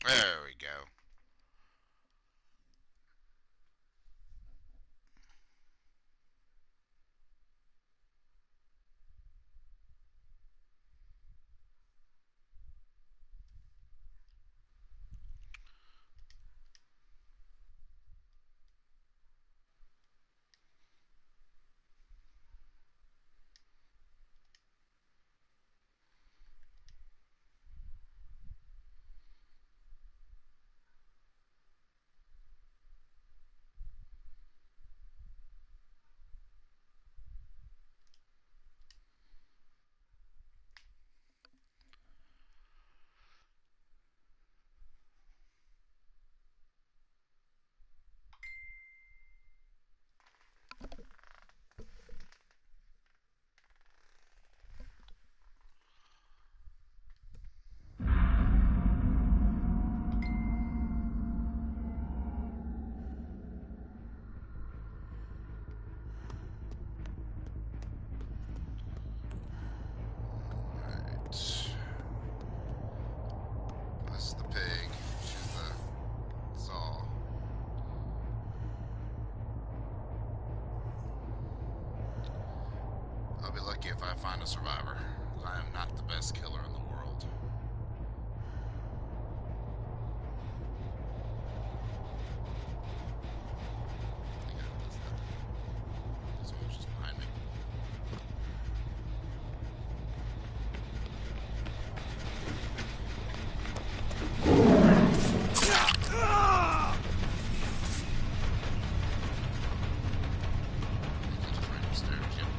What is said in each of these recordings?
There we go. Alright. This is the pig. She's the Saw. I'll be lucky if I find a survivor. I am not the best killer in the world. Yeah, someone's just behind me. Just right upstairs, yep.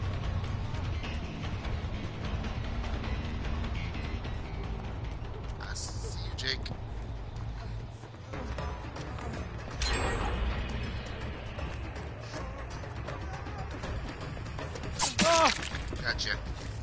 I see you, Jake. Gotcha.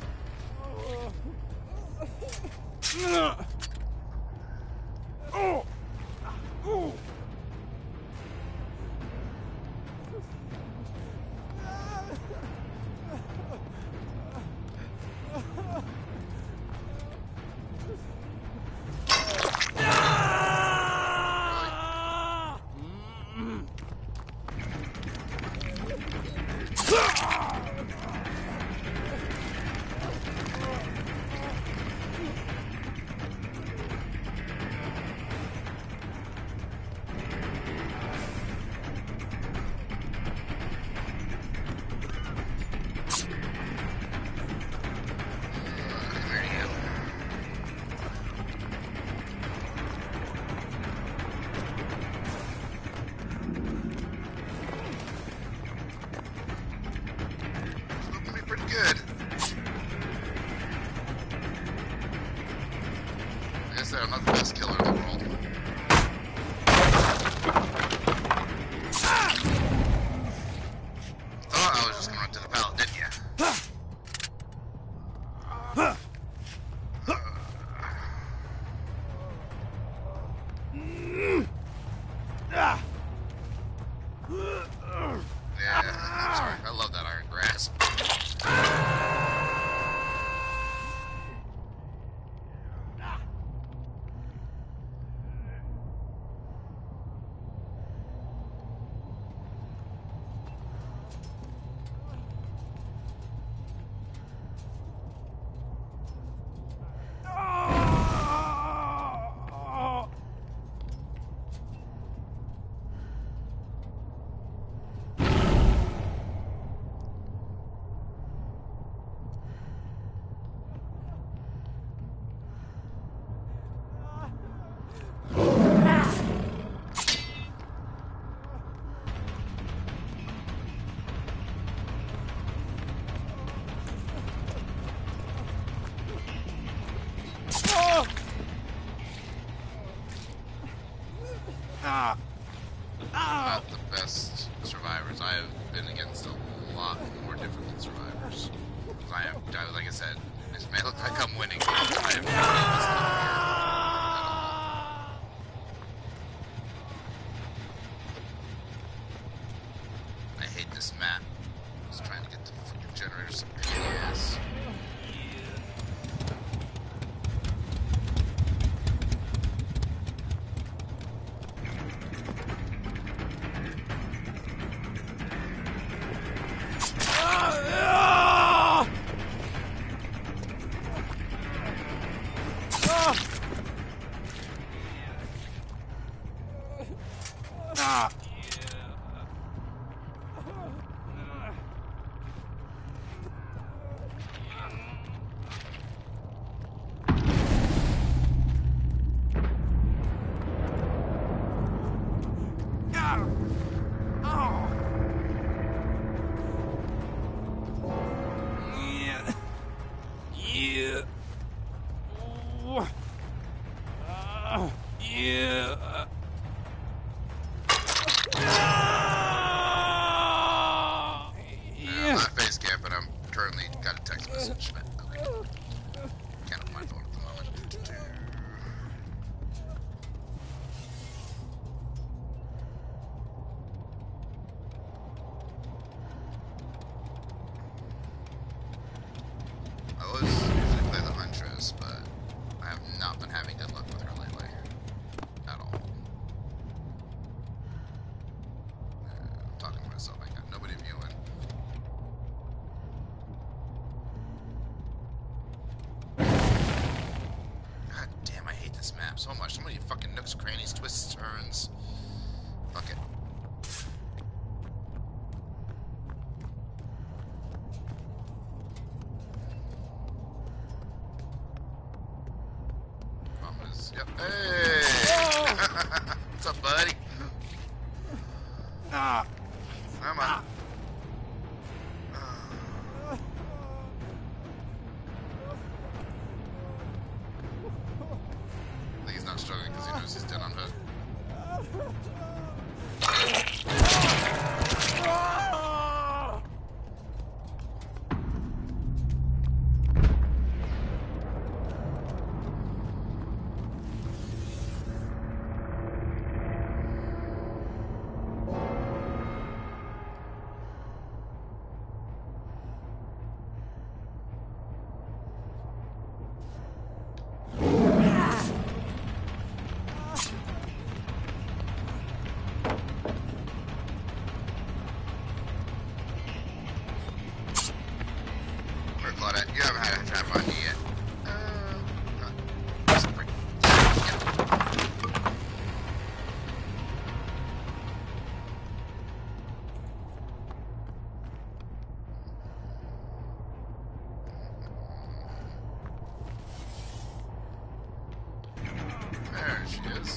There you go. It's looking to be pretty good. Like I said, I'm not the best killer in the world. Thought I was just gonna run to the pallet, didn't ya? Yeah, I'm sorry. I love that iron grasp. Not the best survivors. I have been against a lot more difficult survivors. Like I said, this may look like I'm winning. I am not this level here at all. I hate this map. Just trying to get the freaking generators. Yes. I'm not face cam, but I'm currently got a text message. Okay. Can't open my phone at the moment. I always usually play the Huntress, but I have not been having good luck with her lately. At all. I'm talking to myself, I got nobody viewing. God damn, I hate this map so much. So many fucking nooks, crannies, twists, turns. Fuck it. Yep. Hey! What's up, buddy? Come on. I think he's not struggling because he knows he's dead on hook. Claudette, you haven't had a trap on you yet. There she is.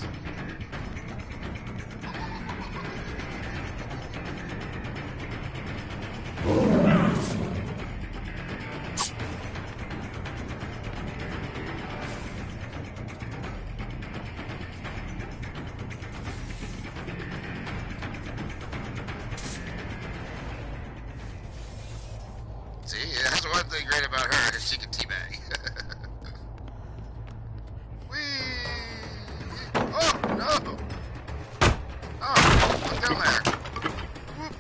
See, that's one thing great about her, is she can teabag. Whee! Oh, no! Oh, look down there. Whoop.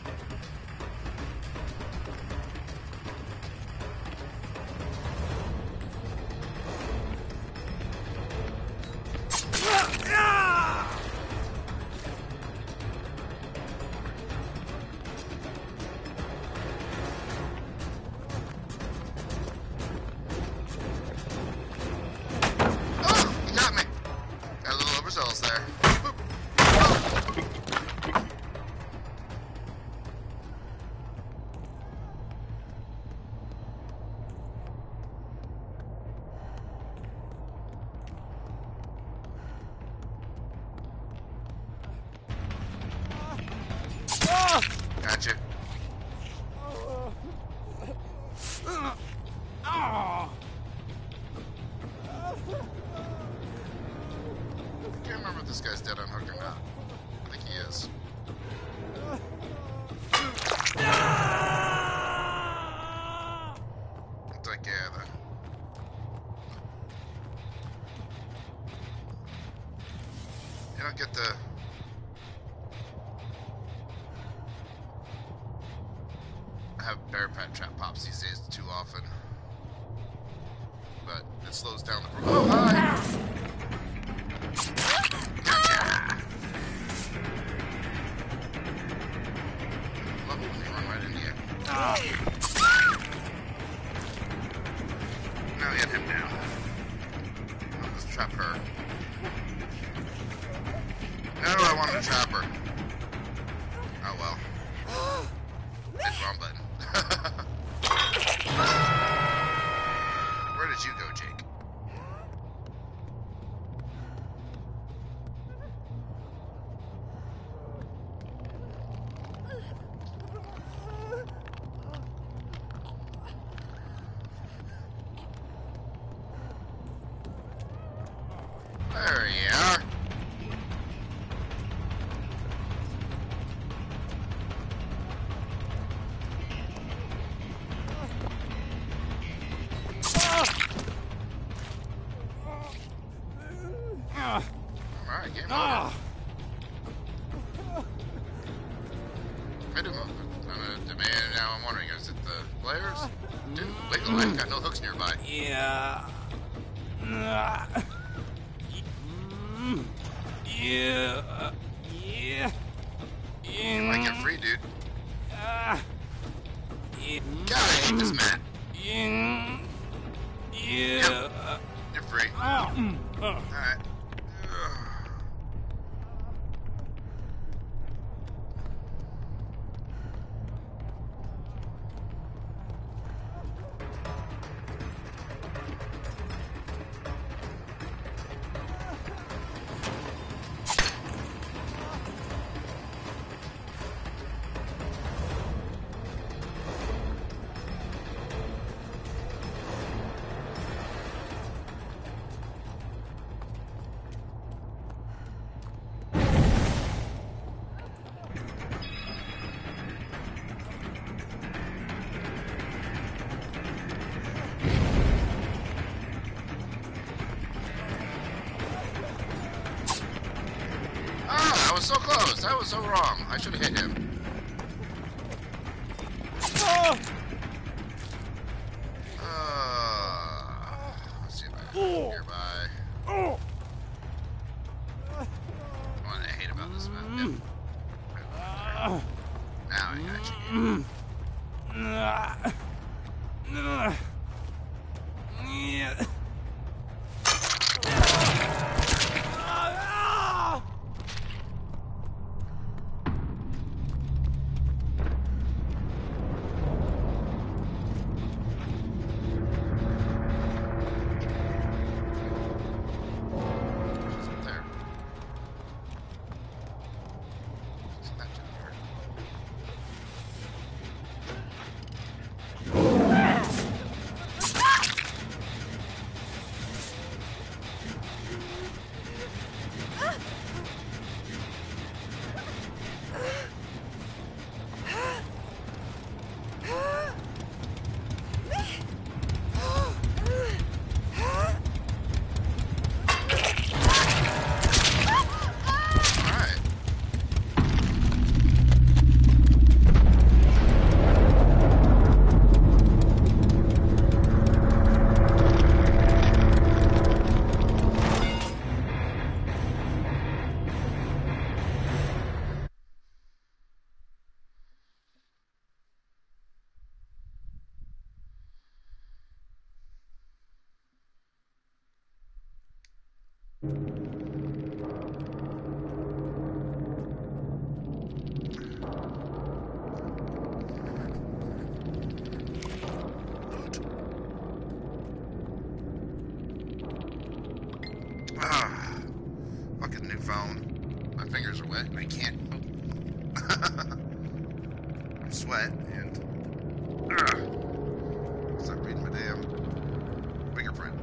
Results there. Boop. Oh. Gotcha. I can't remember if this guy's dead on hook or not. I think he is. Looks like, yeah, you don't get to have bear pet trap pops these days too often. But it slows down the... Oh, hi! Gotcha! Love it when they run right into you. Now get him down. I'll just trap her. No, I want to trap her. I do move. Now I'm wondering, is it the players? Dude, wiggle, I've got no hooks nearby. Yeah. Yeah. Yeah. You might get free, dude. Yeah. God, I hate this map. Yeah. Yep. You're free. Alright. Ah, I was so close. I was so wrong. I should have hit him. Let's see if I can get nearby. What I hate about this map. Yep. Now I got you. Yeah. She's up there. She's not too far. Alright. Ah, fucking new phone. My fingers are wet and I can't. I sweat and. Stop reading my damn fingerprint.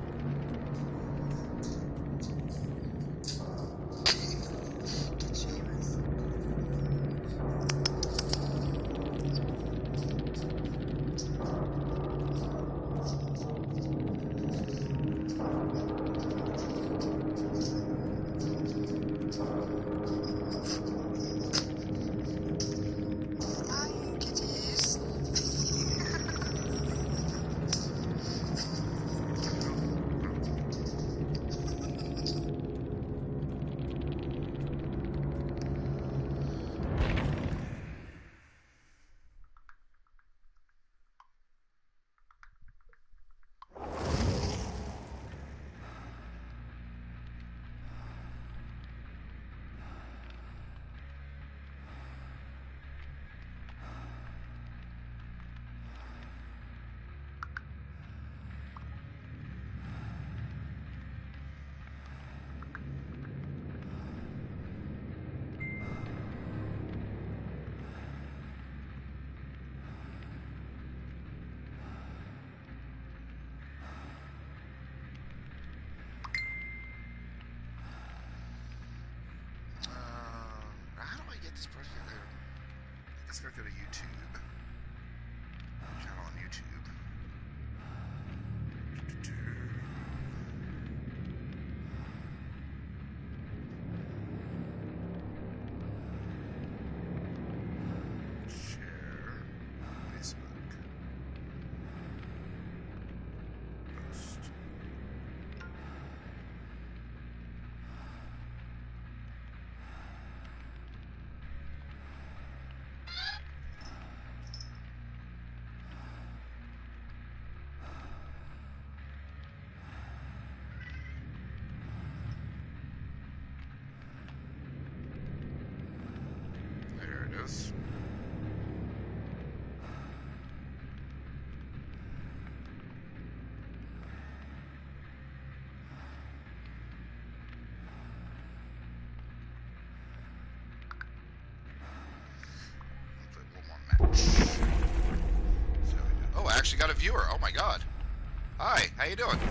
How do I get this person there? I guess I gotta go to YouTube. Channel on YouTube. is. Play one more match. So oh, I actually got a viewer. Oh my god. Hi, how you doing?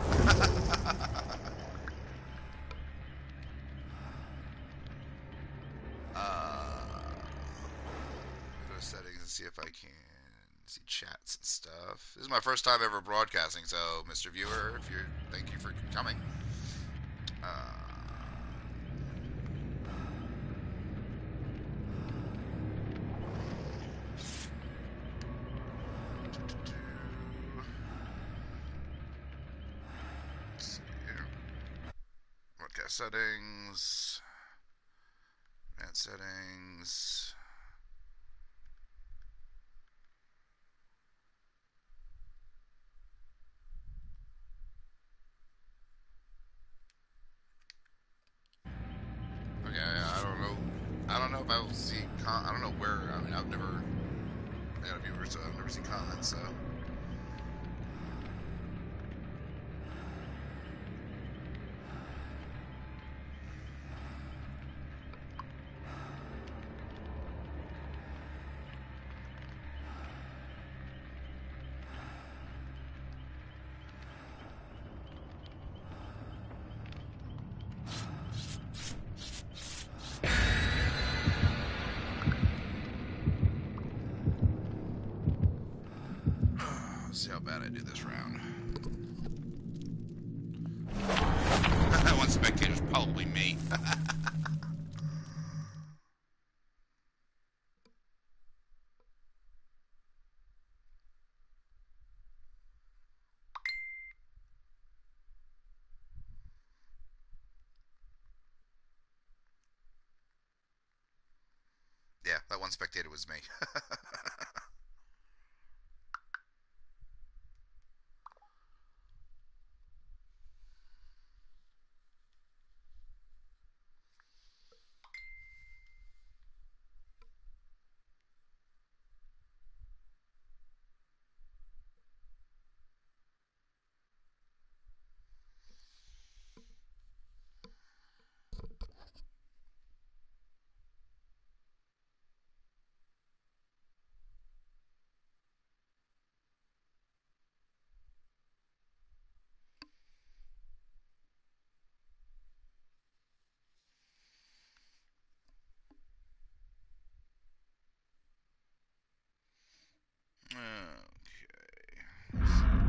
Go to settings and see if I can see chats and stuff. This is my first time ever broadcasting, so Mr. Viewer, if you're, thank you for coming. Let's see here. Broadcast settings. Advanced settings. Okay, I don't know. I don't know if I will see. I don't know where. I mean, I've never got a viewer, so I've never seen comments. So. Let's see how bad I do this round. One spectator's probably me. Yeah, that one spectator was me. Okay.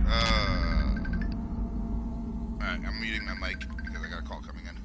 Alright, I'm muting my mic because I got a call coming in.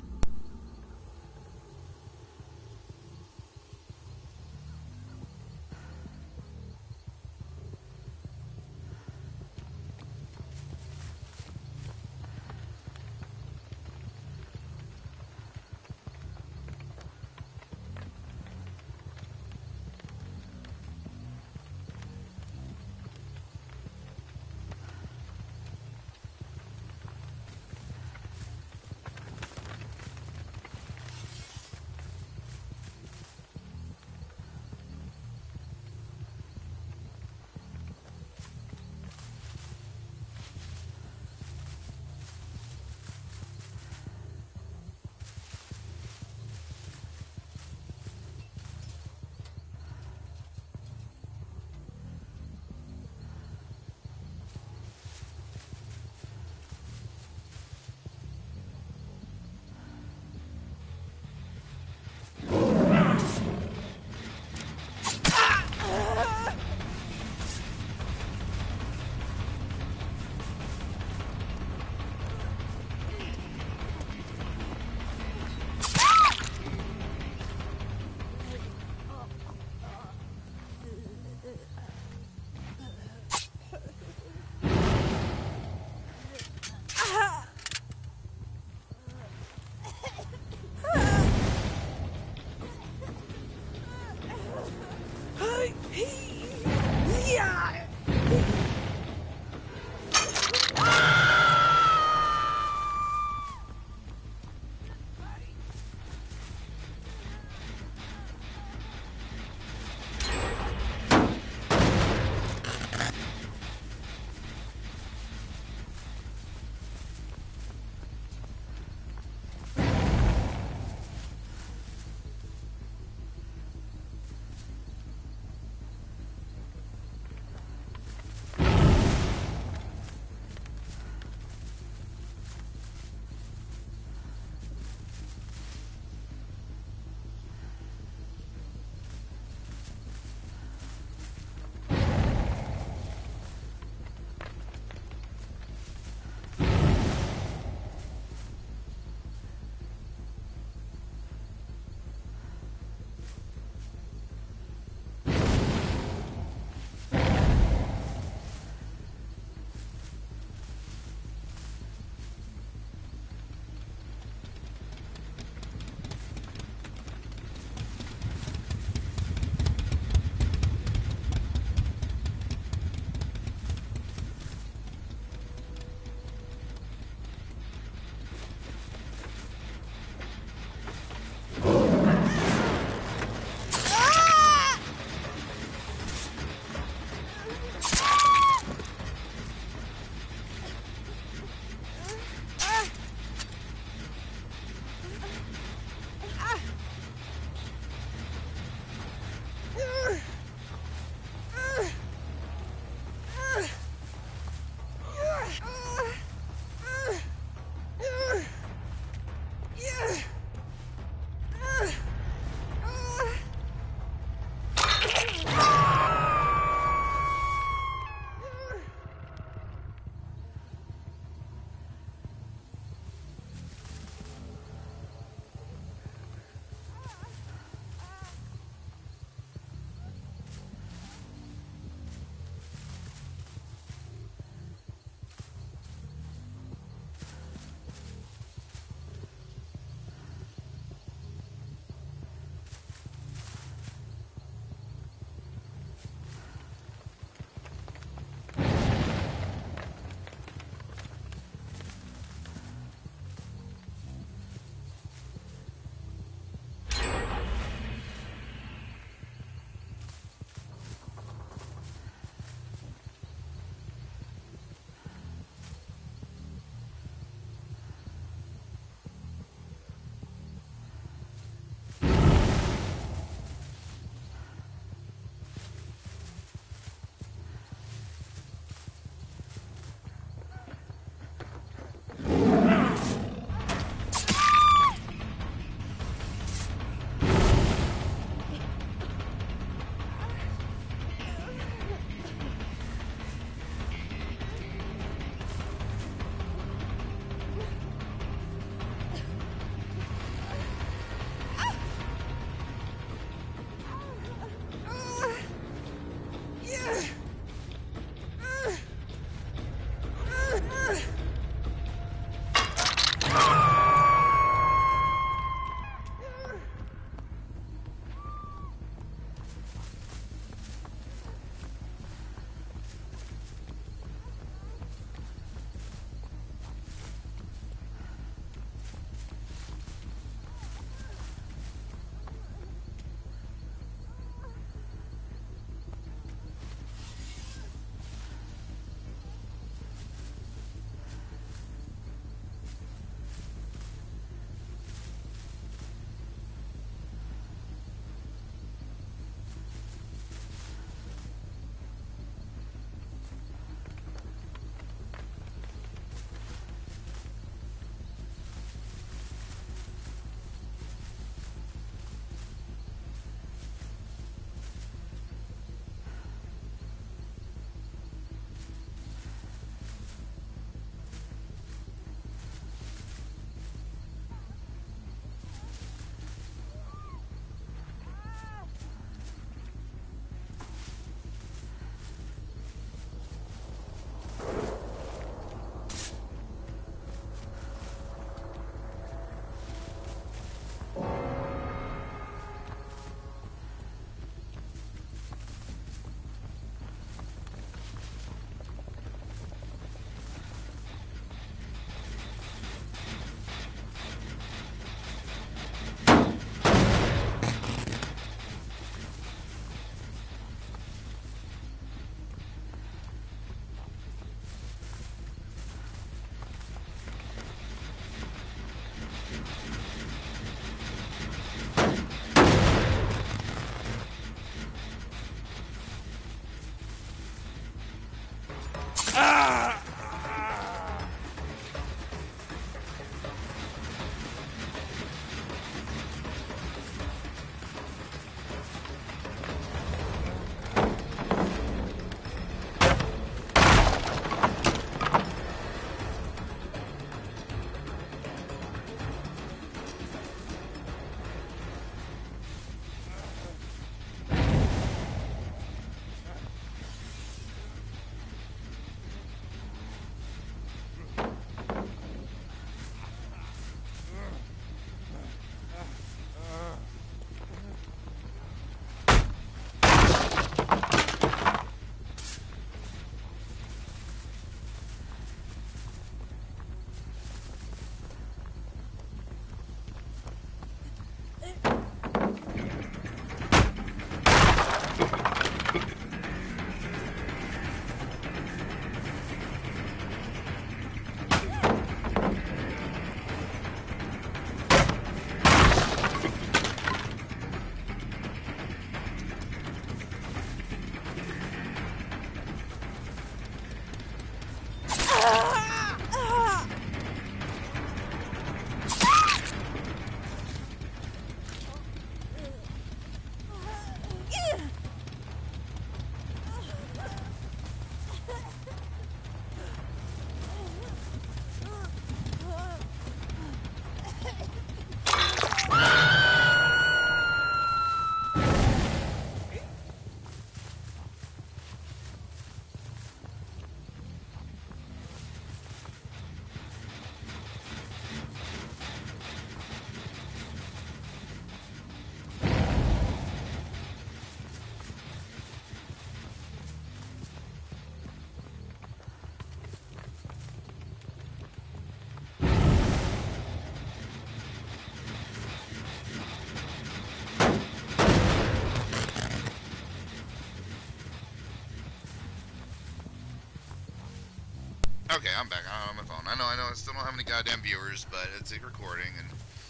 Okay, I'm back. I'm on my phone. I know. I still don't have any goddamn viewers, but it's a recording, and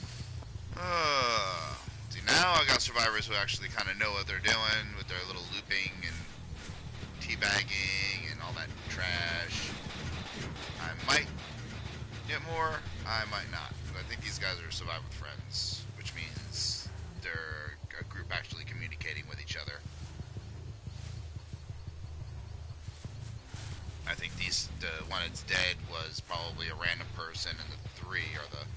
see, now I got survivors who actually kind of know what they're doing with their little looping and teabagging and all that trash. I might get more. I might not. But I think these guys are survivor friends, which means they're a group actually communicating with each other. I think the one that's dead was probably a random person, and the three are the...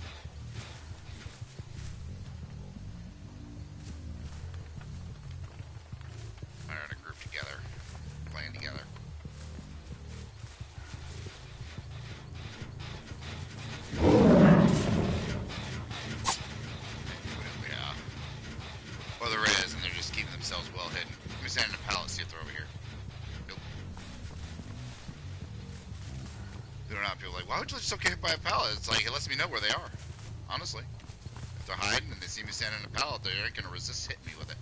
are in a group together, playing together. Yeah. Or there is, and they're just keeping themselves well hidden. Let me stand in a pallet, see if they're over here. They're not. People are like, why would you just get hit by a pallet? It's like, it lets me know where they are. Honestly. If they're hiding and they see me standing in a pallet, they aren't going to resist hitting me with it.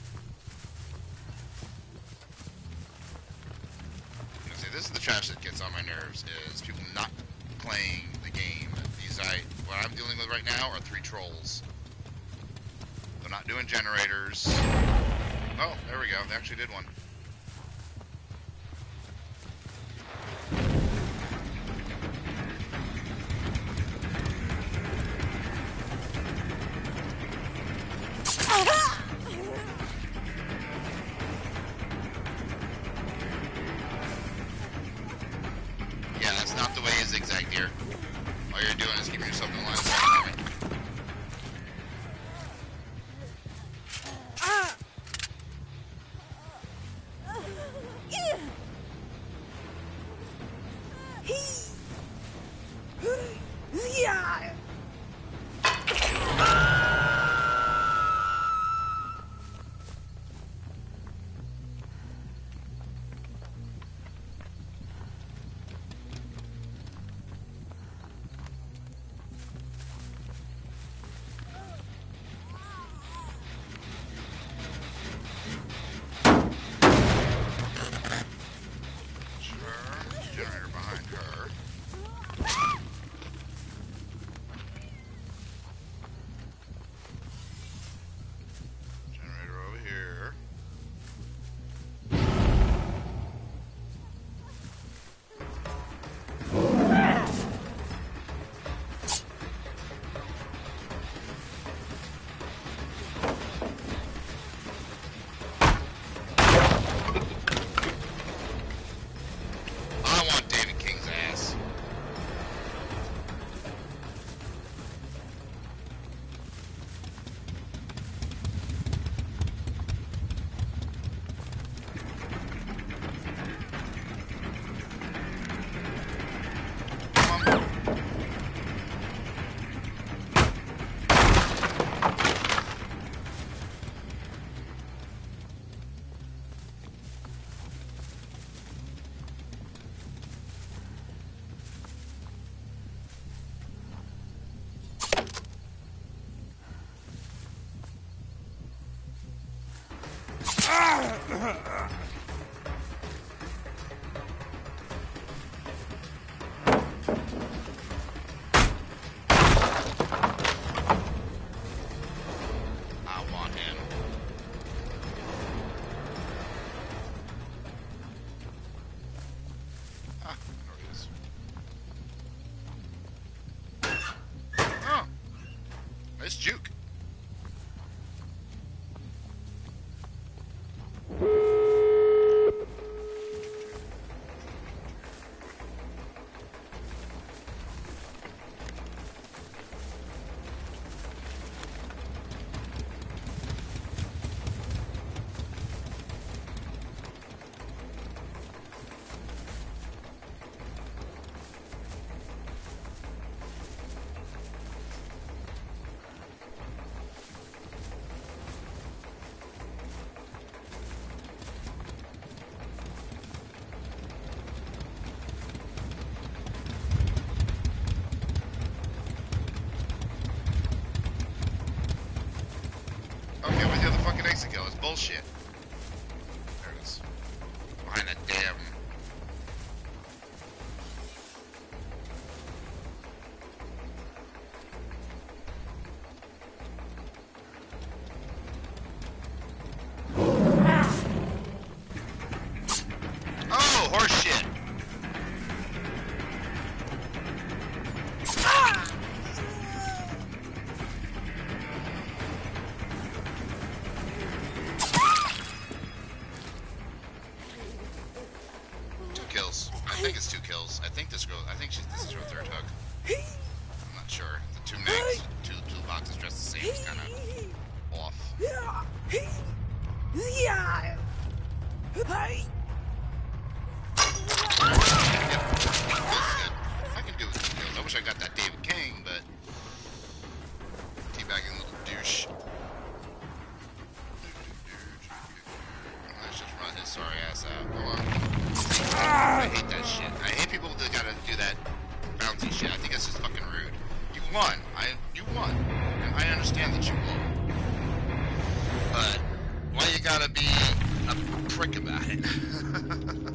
See, this is the trash that gets on my nerves, is people not playing the game. What I'm dealing with right now are 3 trolls. They're not doing generators. Oh, there we go. They actually did one. Yeah, that's not the way you zigzag, dear. All you're doing is keeping yourself in line with the generator behind her. Generator over here. I want David King's ass. Come on. I want him. Ah, there he is. Oh. Nice juke. Okay, where's the other fucking exit go? It's bullshit. There it is. Behind that damn... think it's 2 kills. I think this is her 3rd hook. I'm not sure. The 2 nags, two boxes dressed the same is kind of off. Yeah. Yep. I can do it. I wish I got that David King, but teabagging little douche. Let's just run his sorry ass out. Hold on. I hate that shit. I hate people that gotta do that bouncy shit. I think that's just fucking rude. You won. You won. And I understand that you won. But why you gotta be a prick about it?